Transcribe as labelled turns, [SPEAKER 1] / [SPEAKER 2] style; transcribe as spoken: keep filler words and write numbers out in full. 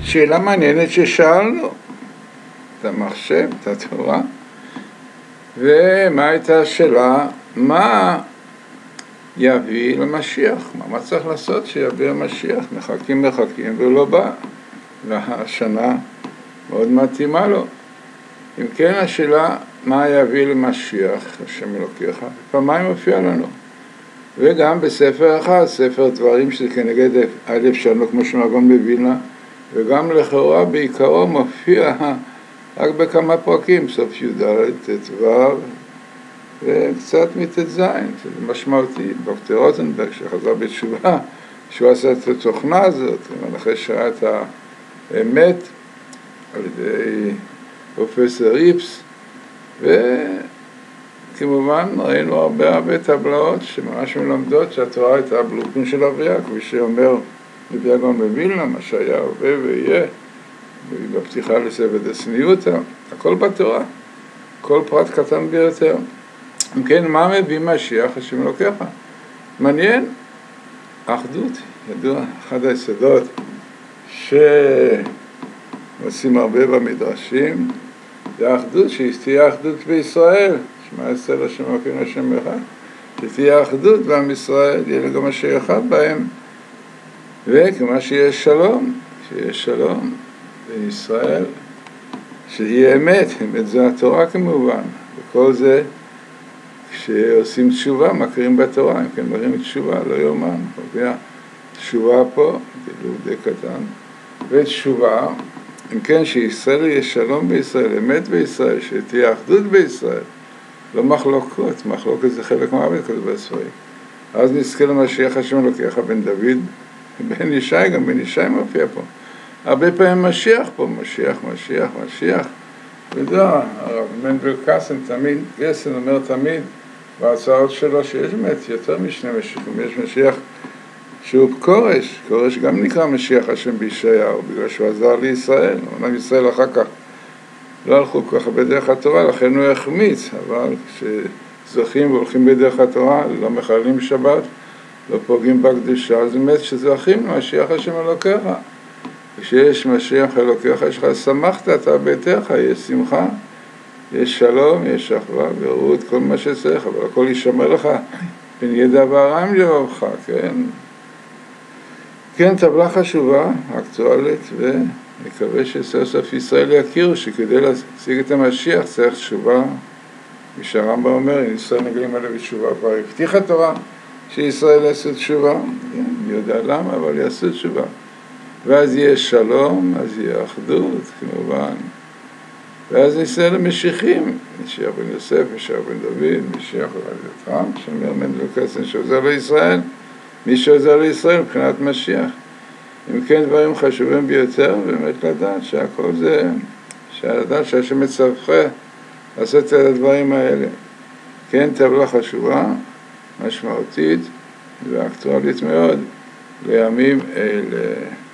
[SPEAKER 1] שאלה מעניינת ששאלנו את המחשב, את התורה, ומה הייתה השאלה? מה יביא למשיח? מה צריך לעשות שיביא למשיח? מחכים מחכים ולא בא, והשנה מאוד מתאימה לו. אם כן, השאלה מה יביא למשיח, השם אלוקיך, פעמיים מופיע לנו. וגם בספר אחד, ספר דברים שזה כנגד א' שלנו, כמו שמגון בווילנה, וגם לכאורה בעיקרו מופיע רק בכמה פרקים, סוף י"ד, ט"ו, וקצת מט"ז, שזה משמעותי. דוקטור רוטנברג שחזר בתשובה, שהוא עשה את התוכנה הזאת, אחרי שראה את האמת על ידי פרופסור ריפס, וכמובן ראינו הרבה הרבה טבלאות שממש מלמדות שהתורה הייתה בלופין של אביה, כפי שאומר נביא הגאון בווילנה, מה שהיה הווה ויהיה, בפתיחה לספר דסניותא, הכל בתורה, כל פרט קטן ביותר. אם כן, מה מביא משיח השם אלוקיך? מעניין, אחדות, ידוע, אחד היסודות שעושים הרבה במדרשים, זה האחדות, שתהיה אחדות בישראל, שמע ישראל השם אלוקינו השם אחד, שתהיה אחדות בעם ישראל, יהיה גם אשר אחד בהם, וכמה שיש שלום, שיש שלום בישראל, שיהיה אמת, אמת זה התורה כמובן, וכל זה כשעושים תשובה, מקרים בתורה, אם כן מראים תשובה, לא יאומן, מביאה תשובה פה, כאילו די קטן, ותשובה, אם כן שישראל יהיה שלום בישראל, אמת בישראל, שתהיה אחדות בישראל, לא מחלוקות, מחלוקת זה חלק מהעבד כזה בספרים. אז נזכה למשיח השם אלוקיך בן דוד, בן ישי, גם בן ישי מופיע פה. הרבה פעמים משיח פה, משיח, משיח, משיח. ודע, הרב מנדל קסן תמיד, גסן אומר תמיד, בהצעות שלו שיש באמת יותר משני משיחים, יש משיח שהוא כורש, כורש גם נקרא משיח השם בישעיהו, בגלל שהוא עזר לישראל, אומנם ישראל אחר כך לא הלכו ככה בדרך התורה, לכן הוא החמיץ, אבל כשזוכים והולכים בדרך התורה, לא מחללים שבת, לא פוגעים בקדושה, אז באמת שזוכים למשיח השם אלוקיך. כשיש משיח אלוקיך, יש לך, שמחת אתה ביתך, יש שמחה, יש שלום, יש אחווה, ורעות, כל מה שצריך, אבל הכל יישמר לך, בין ידע והרעים לבבך, כן? כן, טבלה חשובה, אקטואלית, ונקווה שסוף סוף ישראל יכירו שכדי להשיג את המשיח צריך תשובה, ושהרמב"ם אומר, אם ישראל נגלים עליו בתשובה, כבר הבטיח התורה שישראל יעשו תשובה, כן, אני יודע למה, אבל יעשו תשובה. ואז יהיה שלום, אז יהיה אחדות, כמובן. ואז ישראל המשיחים, משיח בן יוסף, משיח בן דוד, משיח בן טראמפ, שאומר מנדל קסן שעוזר לישראל, מי שעוזר לישראל מבחינת משיח. אם כן, דברים חשובים ביותר, באמת לדעת שהכל זה, שלדעת שהשם מצווך לעשות את הדברים האלה. כן, טבלה חשובה, משמעותית ואקטואלית מאוד לימים אלה.